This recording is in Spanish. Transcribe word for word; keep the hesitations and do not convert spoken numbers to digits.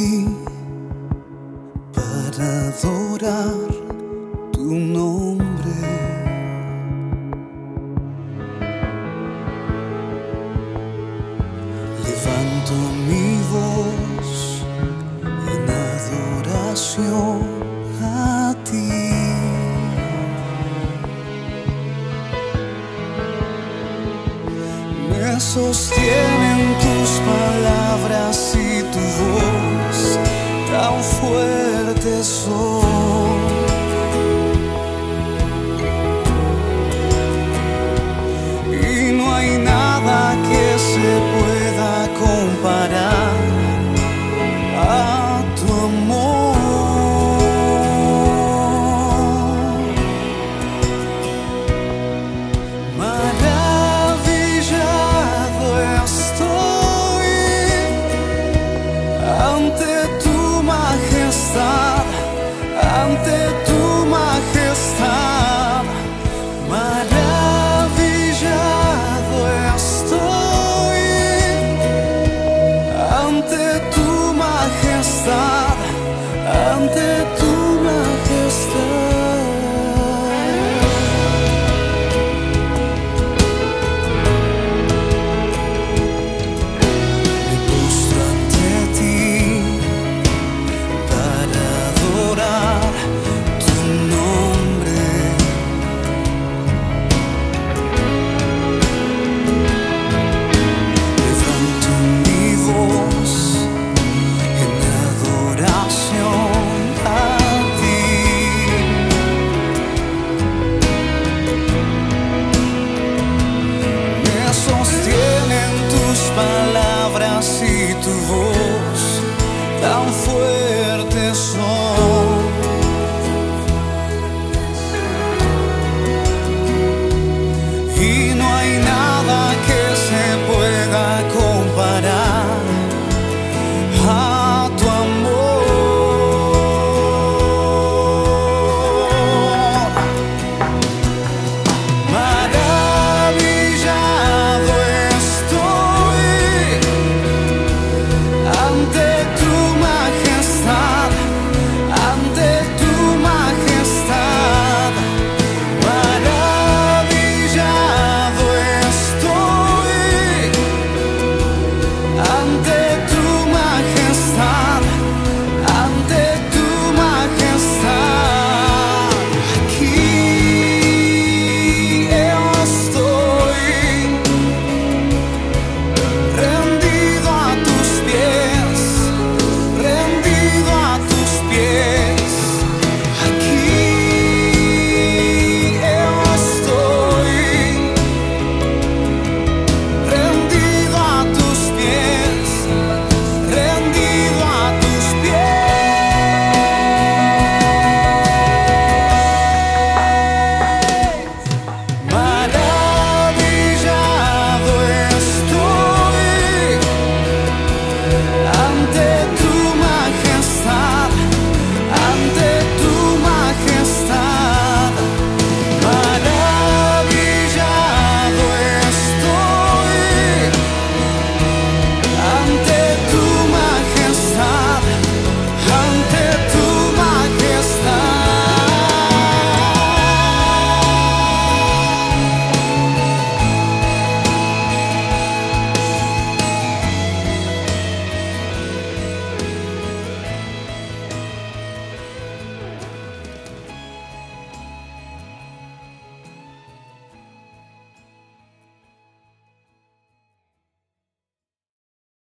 ti para adorar tu nombre. Levanto mi voz en adoración a ti. Me sostienen tus palabras y tu voz, tan fuertes son. Y no hay nada que se pueda comparar a tu amor. Ante tu majestad, maravillado estoy. Ante tu majestad, ante tu majestad. Me postro ante ti para adorar tu nombre. Levanto mi voz en adoración a ti. Me sostienen tus palabras y tu voz tan fuerte.